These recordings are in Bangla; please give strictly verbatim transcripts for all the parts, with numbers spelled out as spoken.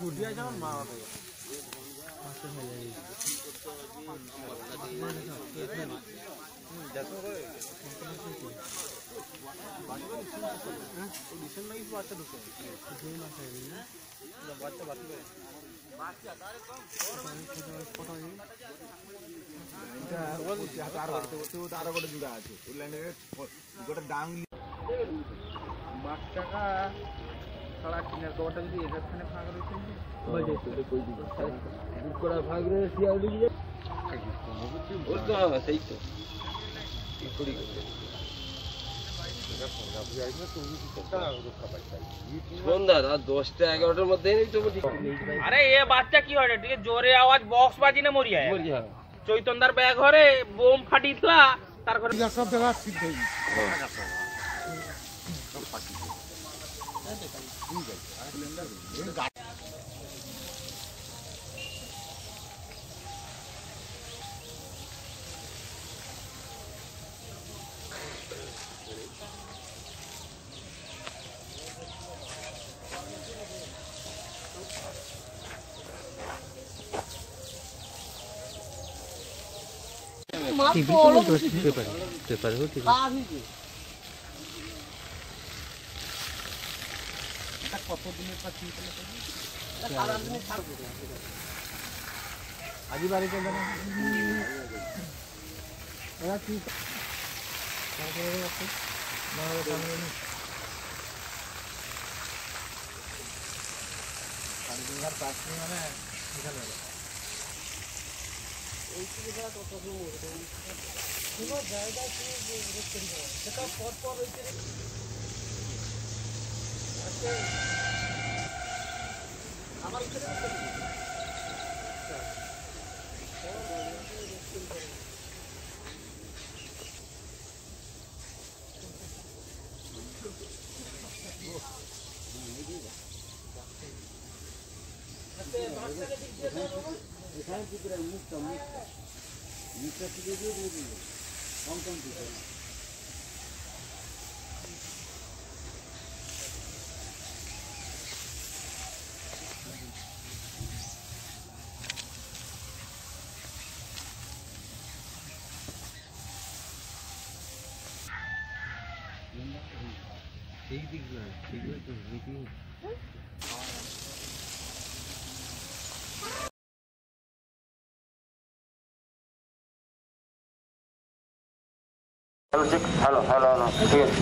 বাচ্চাটা সারা কিনার কবারটা যদি এখানে ভাগ রয়েছে বুক করা ভাগ রয়েছে শিয়াল দিকে সেই তো সন্ধ্যা দশটা এগারোটার মধ্যে আরে এ বাচ্চা কি হয় ঠিক জোরে আওয়াজ বক্স বাজি না মরিয়া চৈতন্যার ব্যাগ ঘরে বোম ফাটিতলা তার ঘরে সব জায়গা ঠিক হয়ে আজি বাড়িতে ठीक दिख रहा है ठीक है तो वीडियो हेलो हेलो हेलो ठीक है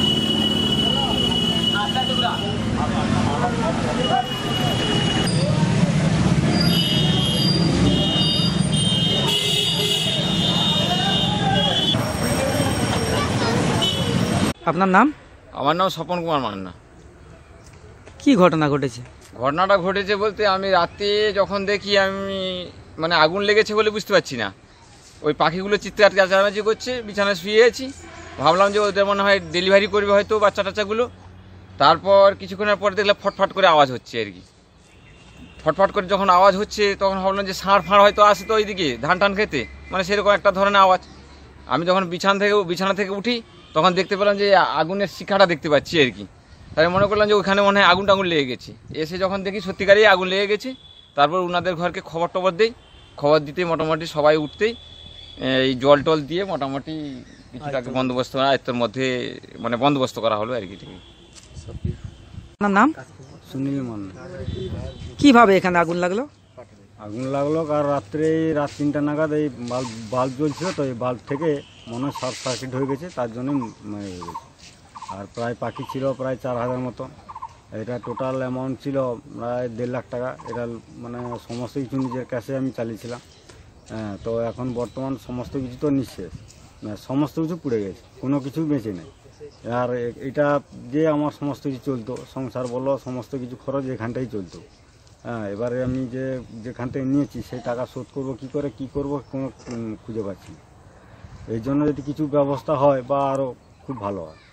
আপনার নাম? আমার নাম স্বপন কুমার মান্না। কি ঘটনা ঘটেছে? ঘটনাটা ঘটেছে বলতে আমি রাতে যখন দেখি আমি মানে আগুন লেগেছে বলে বুঝতে পারছি না, ওই পাখিগুলো চিৎকার চেঁচামেচি করছে, বিছানায় শুয়ে আছি, ভাবলাম যে ওদের মনে হয় ডেলিভারি করবে হয়তো বাচ্চা টাচ্চাগুলো। তারপর কিছুক্ষণের পর দেখলাম ফটফট করে আওয়াজ হচ্ছে আর কি, ফটফট করে যখন আওয়াজ হচ্ছে তখন ভাবলাম যে ষাঁড় ফাঁড় হয়তো আসে তো ওইদিকে ধান টান খেতে, মানে সেরকম একটা ধরনের আওয়াজ। আমি যখন বিছানা থেকে বিছানা থেকে উঠি তখন দেখতে পেলাম যে আগুনের শিখাটা দেখতে পাচ্ছি আর কি। তাই মনে করলাম যে ওখানে মনে হয় আগুন টাগুন লেগে গেছে। এসে যখন দেখি সত্যিকারই আগুন লেগে গেছে, তারপর ওনাদের ঘরকে খবর টবর দেই, খবর দিতেই মোটামুটি সবাই উঠতেই এই জল টল দিয়ে মোটামুটি কিছুটাকে বন্দোবস্ত আয়ত্তের মধ্যে মানে বন্দোবস্ত করা হলো আর কি। ঠিক আপনার নাম? সুনীল মান্না। কিভাবে এখানে আগুন লাগলো? আগুন লাগলো কার রাত্রে রাত তিনটা নাগাদ এই বাল্ব বাল্ব জ্বলছিল, তো এই বাল্ব থেকে মনে হয় শর্ট সার্কিট হয়ে গেছে, তার জন্যই হয়ে গেছে। আর প্রায় পাখি ছিল প্রায় চার হাজার মতো। এটা টোটাল অ্যামাউন্ট ছিল প্রায় দেড় লাখ টাকা। এটা মানে সমস্ত কিছু নিজের কাছে আমি চালিয়েছিলাম। হ্যাঁ, তো এখন বর্তমান সমস্ত কিছু তো নিঃশেষ, সমস্ত কিছু পুড়ে গেছে, কোনো কিছু বেঁচে নেই। আর এটা যে আমার সমস্ত কিছু চলতো, সংসার বলো সমস্ত কিছু খরচ এখানটাই চলতো। হ্যাঁ, এবারে আমি যে যেখান থেকে নিয়েছি সেই টাকা শোধ করবো কী করে, কী করবো কোনো খুঁজে পাচ্ছি না। এই জন্য যদি কিছু ব্যবস্থা হয় বা আরও খুব ভালো হয়।